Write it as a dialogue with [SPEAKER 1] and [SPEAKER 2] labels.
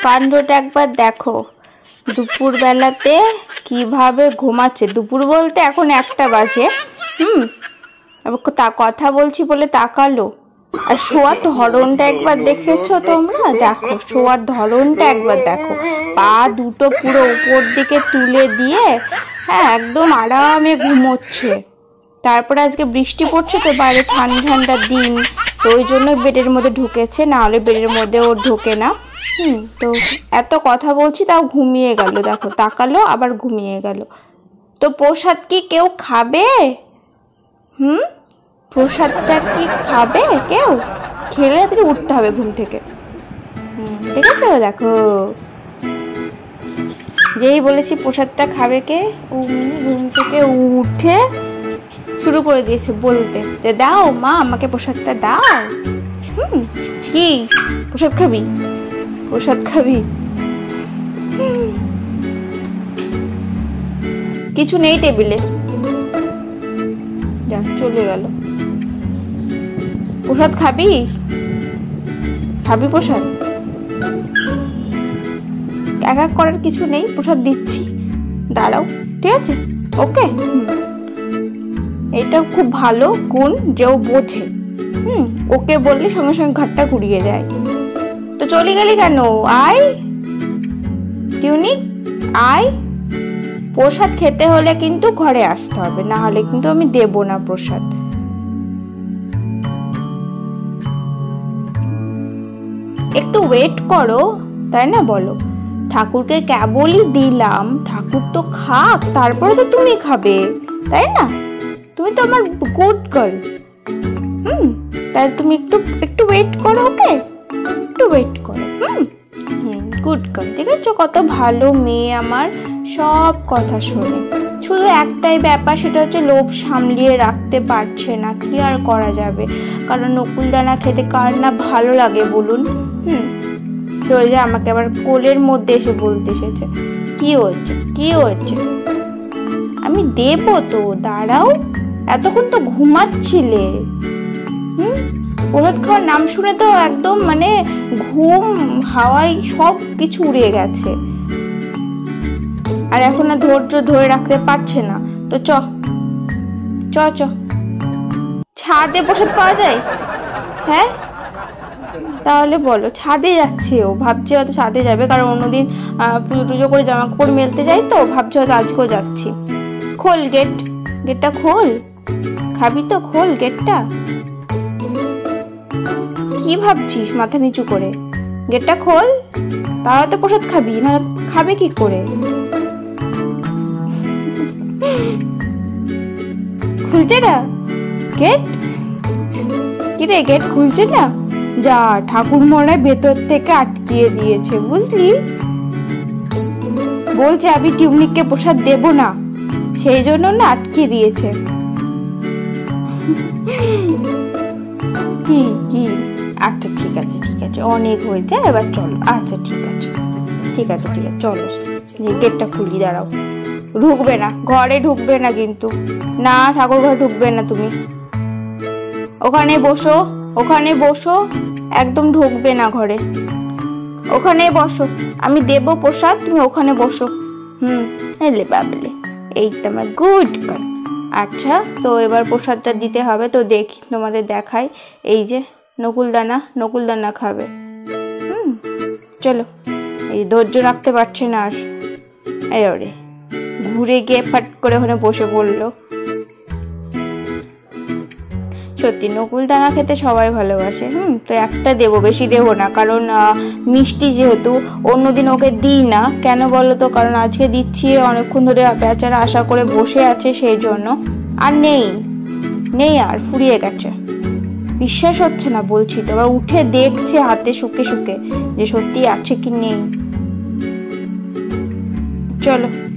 [SPEAKER 1] কাণ্ডটা একবার দেখো, দুপুর বেলাতে কিভাবে ঘুমাচ্ছে। দুপুর বলতে এখন 1টা বাজে। কথা বলছি বলে তাকালো। আর শোয়ার ধরনটা একবার দেখেছো তোমরা? দেখো শোয়ার ধরনটা একবার দেখো, পা দুটো পুরো উপর দিকে তুলে দিয়ে হ্যাঁ একদম আরামে ঘুমোচ্ছে। তারপরে আজকে বৃষ্টি পড়ছে তো, বাইরে ঠান্ডা ঠান্ডা দিন, তো ওই জন্য বেডের মধ্যে ঢুকেছে, না হলে বেডের মধ্যে ও ঢোকে না। তো এত কথা বলছি তাও ঘুমিয়ে গেল। দেখো তাকালো আবার ঘুমিয়ে গেল। তো প্রসাদ কি কেউ খাবে? প্রসাদটা কি খাবে কেউ? খেলে তুই উঠতে হবে ঘুম থেকে। ঠিক আছে? দেখো যেই বলেছি প্রসাদটা খাবে কে, ঘুম থেকে উঠে শুরু করে দিয়েছে বলতে যে দাও মা আমাকে প্রসাদটা দাও। কি প্রসাদ খাবি? প্রসাদ খাবি? কিছু নেই টেবিলে, যা চলে গেল। প্রসাদ খাবি? খাবি প্রসাদ? এক এক করার কিছু নেই, প্রসাদ দিচ্ছি, দাঁড়াও। ঠিক আছে? ওকে। এটা খুব ভালো গুণ যে ও বোঝে। ওকে বললে সঙ্গে সঙ্গে ঘাটটা ঘুরিয়ে যায়। তো চলে গেলি কেন? আয় টিউনিক, আয়। প্রসাদ খেতে হলে কিন্তু ঘরে আসতে হবে, না হলে কিন্তু আমি দেব না প্রসাদ। একটু ওয়েট করো, তাই না? বলো, ঠাকুরকে কেবলই দিলাম, ঠাকুর তো খাক, তারপরে তো তুমি খাবে, তাই না? তুমি তো আমার গুড গার্ল। তাই তুমি একটু ওয়েট করো। ওকে, একটু ওয়েট করো। Good girl. ঠিক আছে? কত ভালো মেয়ে আমার, সব কথা শোনে। শুধু একটাই ব্যাপার, সেটা হচ্ছে লোভ সামলিয়ে রাখতে পারছে না। কি আর করা যাবে? কারণ নকুলদানা খেতে কার না ভালো লাগে বলুন? তো ওই যে আমাকে আবার কোলের মধ্যে এসে বলতে এসেছে কি হয়েছে, কি হয়েছে। আমি দেবো তো, দাঁড়াও। এতক্ষণ তো ঘুমাচ্ছিলে। প্রসাদ খাওয়ার নাম শুনে তো একদম মানে ঘুম হাওয়ায় সব কিছু উড়ে গেছে, আর এখন না ধৈর্য ধরে রাখতে পারছে না। তো চ ছাদে প্রসাদ পাওয়া যায়? হ্যাঁ, তাহলে বলো। ছাদে যাচ্ছে ও, ভাবছে হয়তো ছাদে যাবে, কারণ অন্যদিন পুজো টুজো করে জামা কাপড় মেলতে যাই, তো ভাবছে হয়তো আজকেও যাচ্ছি। খোল গেটটা খোল। খাবি তো? খোল গেটটা। কি ভাবছিস মাথা নিচু করে? গেটটা খোল, তাহলে তো প্রসাদ খাবি, না খাবে কি করে? খুলছে না গেট? কিরে গেট খুলছে না? যা, ঠাকুর মনে ভেতর থেকে আটকিয়ে দিয়েছে, বুঝলি? বলছে আমি টিউনিককে প্রসাদ দেব না, সেই জন্য না আটকিয়ে দিয়েছে। কি? আচ্ছা ঠিক আছে, অনেক হয়েছে, এবার চলো। আচ্ছা ঠিক আছে চলো, গেটটা খুলি, দাঁড়াও। ঢুকবে না ঘরে, ঢুকবে না কিন্তু, না ঠাকুর ঘরে ঢুকবে না তুমি। ওখানে বসো, একদম ঢুকবে না ঘরে। ওখানে বসো, আমি দেব প্রসাদ, তুমি ওখানে বসো। এলে বাবলে, এই তো আমার গুড গার্ল। আচ্ছা, তো এবার প্রসাদটা দিতে হবে, তো দেখি তোমাদের দেখাই। এই যে নকুলদানা খাবে। চলো। এই ধৈর্য রাখতে পারছে না আর, ওরে ঘুরে গিয়ে ফাট করে ওখানে বসে পড়লো। সত্যি নকুলদানা খেতে সবাই ভালোবাসে। তো একটা দেবো, বেশি দেবো না, কারণ মিষ্টি যেহেতু, অন্যদিন ওকে দিই না। কেন বলো তো? কারণ আজকে দিচ্ছি, অনেকক্ষণ ধরে বেচারা আশা করে বসে আছে, সেই জন্য। আর নেই আর, ফুরিয়ে গেছে। বিশ্বাস হচ্ছে না বলছি তো, আবার উঠে দেখছে হাতে শুকে যে সত্যি আছে কি নেই। চলো।